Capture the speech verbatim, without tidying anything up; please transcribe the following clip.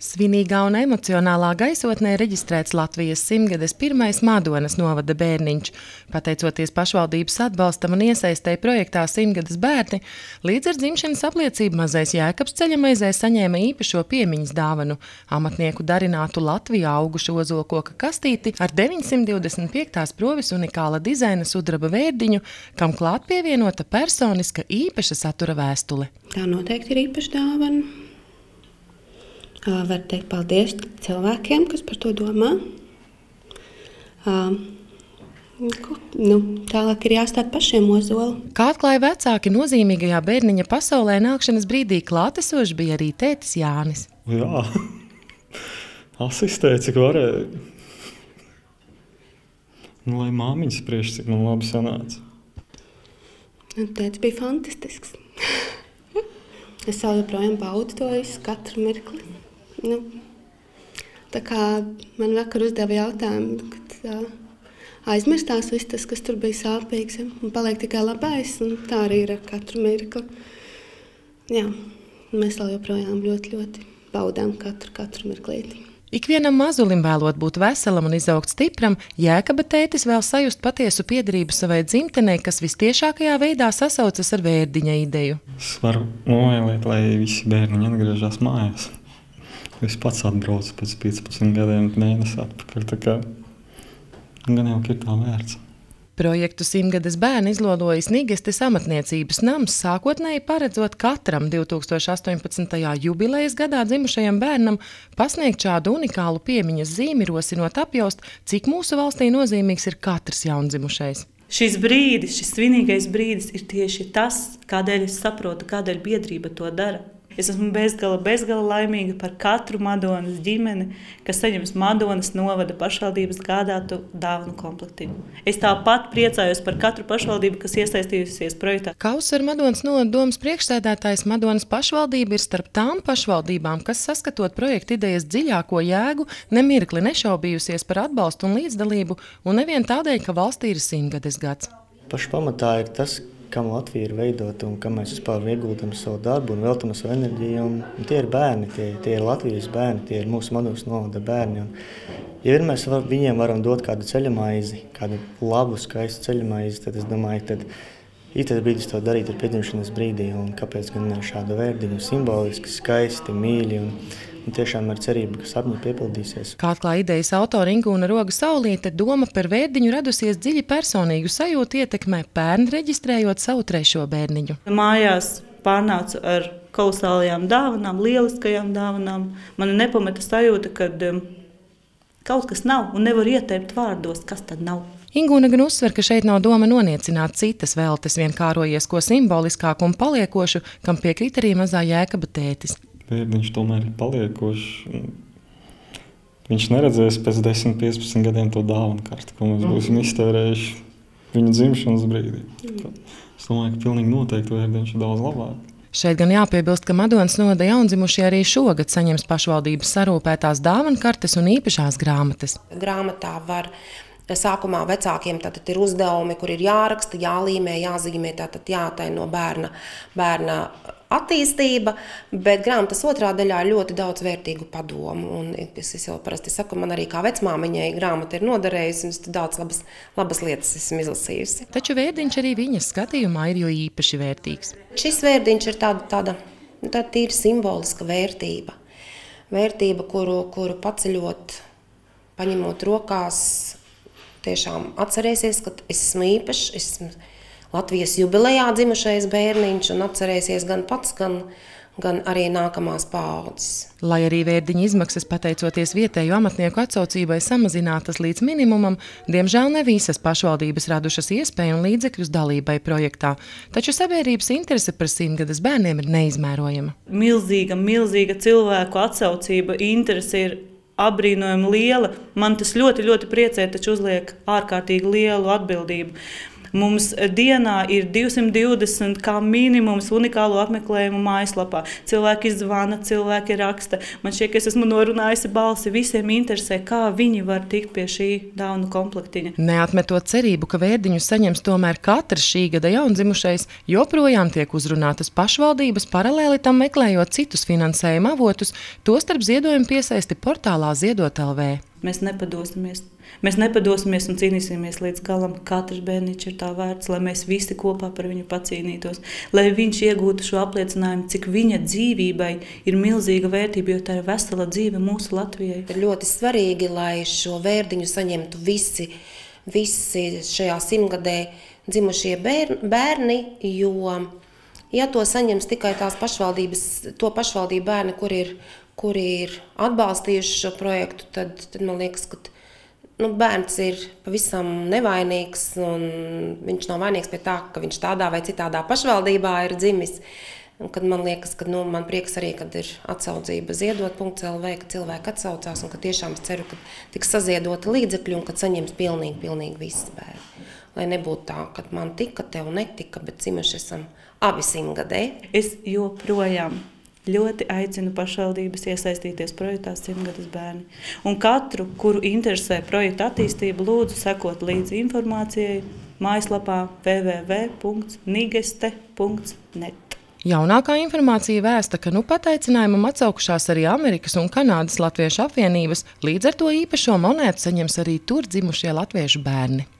Svinīgā un emocionālā gaisotnē reģistrēts Latvijas simtgades pirmais Madonas novada bērniņš. Pateicoties pašvaldības atbalstam un iesaistei projektā Simtgades bērni, līdz ar dzimšanas apliecību mazais Jēkabs ceļamaizē saņēma īpašo piemiņas dāvanu – amatnieku darinātu Latvijā augušu ozolkoka kastīti ar deviņsimt divdesmit piektās proves unikāla dizaina sudraba vērdiņu, kam klāt pievienota personiska īpaša satura vēstule. Tā noteikti ir īpaša dāvana. Var teikt paldies cilvēkiem, kas par to domā. Nu, tālāk ir jāstāda pašiem ozoli. Kā atklāja vecāki, nozīmīgajā bērniņa pasaulē nākšanas brīdī klātesošs bija arī tētis Jānis. Jā, asistēja, cik varēja. Nu, lai māmiņas priekš, cik man labi sanāca. Tētis bija fantastisks. Es vēl joprojām baudu to visu, katru mirkli. Nu, tā kā man vakar uzdeva jautājumu, kad uh, aizmirstās viss tas, kas tur bija sāpīgs, ja, un paliek tikai labais, un tā arī ir ar katru mirkli. Jā, mēs vēl joprojām ļoti, ļoti baudām katru, katru mirklīti. Ikvienam mazulim vēlot būt veselam un izaugt stipram, Jēkaba tētis vēl sajust patiesu piederību savai dzimtenei, kas vistiešākajā veidā sasaucas ar vērdiņa ideju. Es varu novēlēt, lai visi bērniņi atgriežas mājās. Es pats atbraucu pēc piecpadsmit gadiem mēnesi atpakaļ, tā kā gan jau ir tā vērts. Projektu Simtgades bērni izlodojas Nigestes amatniecības nams, sākotnēji paredzot katram divi tūkstoši astoņpadsmitajā jubilejas gadā dzimušajam bērnam pasniegt šādu unikālu piemiņas zīmi, rosinot apjaust, cik mūsu valstī nozīmīgs ir katrs jaundzimušais. Šis brīdis, šis svinīgais brīdis ir tieši tas, kādēļ es saprotu, kādēļ biedrība to dara. Es esmu bezgala, bezgala laimīga par katru Madonas ģimeni, kas saņems Madonas novada pašvaldības gādātu dāvanu komplektiņu. Es tāpat priecājos par katru pašvaldību, kas iesaistījusies projektā. Kā uzsver Madonas novada domas priekšsēdētājs, Madonas pašvaldība ir starp tām pašvaldībām, kas saskatot projekta idejas dziļāko jēgu, nemirkli nešaubījusies par atbalstu un līdzdalību, un nevien tādēļ, ka valstī ir simtgades gads. Pašu pamatā ir tas, kam Latvija ir veidota un kam mēs vispār ieguldam savu darbu un veltam savu enerģiju. Un, un tie ir bērni, tie, tie ir Latvijas bērni, tie ir mūsu Madonas novada bērni. Un, ja vien mēs var, viņiem varam dot kādu ceļamaizi, kādu labu, skaistu ceļamaizi, tad es domāju, tad ir tas brīdis to darīt ar piedzimšanas brīdī. Un kāpēc gan ne šādu vērdiņu simboliski, skaisti, mīļi un, un tiešām ar cerību, ka sapņi piepildīsies. Kā atklāja idejas autora Ingūna Roga Saulīte, doma par vērdiņu radusies dziļi personīgu sajūtu ietekmē pērn reģistrējot savu trešo bērniņu. Mājās pārnācu ar kolosālajām dāvanām, lieliskajām dāvanām. Man nepameta sajūta, kad um, kaut kas nav un nevar ieteikt vārdos, kas tad nav. Ingūna gan uzsver, ka šeit nav doma noniecināt citas veltes, vien kārojies ko simboliskāku un paliekošu, kam piekrīt arī mazā Jēkaba tētis. Bērniņš tomēr ir paliekošs. Viņš neredzēs pēc desmit, piecpadsmit gadiem to dāvanu karti, ko mēs būsim iztērējuši viņa dzimšanas brīdī. Es domāju, ka pilnīgi noteikti vērdiņš ir daudz labāk. Šeit gan jāpiebilst, ka Madonas novada jaundzimušie arī šogad saņems pašvaldības sarūpētās dāvanu kartes un īpašās grāmatas. Grāmatā var sākumā vecākiem tātad ir uzdevumi, kur ir jāraksta, jālīmē, jāzīmē, tātad jātaino bērna, bērna attīstība, bet grāmatas otrā daļā ir ļoti daudz vērtīgu padomu. Un es jau parasti saku, man arī kā vecmāmiņai grāmata ir noderējusi, un es daudz labas, labas lietas esmu izlasījusi. Taču vērdiņš arī viņas skatījumā ir jo īpaši vērtīgs. Šis vērdiņš ir tāda, tāda, tāda tīra simboliska vērtība. Vērtība, kuru, kuru paceļot, paņemot rokās, tiešām atcerēsies, ka es esmu īpašs, es esmu Latvijas jubilejā dzimušais bērniņš un atcerēsies gan pats, gan, gan arī nākamās paaudzes. Lai arī vērdiņa izmaksas pateicoties vietēju amatnieku atsaucībai samazinātas līdz minimumam, diemžēl ne visas pašvaldības radušas iespēju un līdzekļus dalībai projektā. Taču sabiedrības interese par simtgades bērniem ir neizmērojama. Milzīga, milzīga cilvēku atsaucība, interese ir apbrīnojami liela. Man tas ļoti, ļoti priecē, taču uzliek ārkārtīgi lielu atbildību. Mums dienā ir divsimt divdesmit kā minimums unikālo apmeklējumu mājaslapā. Cilvēki zvana, cilvēki raksta. Man šķiet, ka es esmu norunājusi balsi. Visiem interesē, kā viņi var tikt pie šī dāvanu komplektiņa. Neatmetot cerību, ka vērdiņu saņems tomēr katrs šī gada jaundzimušais, joprojām tiek uzrunātas pašvaldības, paralēli tam meklējot citus finansējuma avotus, tostarp ziedojumu piesaisti portālā Ziedot L V. Mēs nepadosimies. Mēs nepadosimies un cīnīsimies līdz galam. Katrs bērniņš ir tā vērts, lai mēs visi kopā par viņu pacīnītos. Lai viņš iegūtu šo apliecinājumu, cik viņa dzīvībai ir milzīga vērtība, jo tā ir vesela dzīve mūsu Latvijai. Ir ļoti svarīgi, lai šo vērdiņu saņemtu visi, visi šajā simtgadē dzimušie bērni, jo, ja to saņems tikai tās pašvaldības, to pašvaldību bērni, kur ir kuri ir atbalstījuši šo projektu, tad, tad man liekas, ka nu, bērns ir pavisam nevainīgs, un viņš nav vainīgs pie tā, ka viņš tādā vai citādā pašvaldībā ir dzimis. Un kad man liekas, ka nu, man prieks arī, kad ir atsaudzība ziedot punkts L V, ka cilvēki atsaucās, un ka tiešām es ceru, ka tiks saziedoti līdzekļi, un kad saņems pilnīgi, pilnīgi visi bērni. Lai nebūtu tā, ka man tika, tev netika, bet dzimuši esam abi simtgadē. Es joprojām ļoti aicinu pašvaldības iesaistīties projektā Simtgades bērni. Un katru, kuru interesē projekta attīstība, lūdzu sekot līdzi informācijai mājaslapā w w w punkts nigeste punkts net. Jaunākā informācija vēsta, ka nu pat aicinājumam atsaukušās arī Amerikas un Kanādas latviešu apvienības, līdz ar to īpašo monētu saņems arī tur dzimušie latviešu bērni.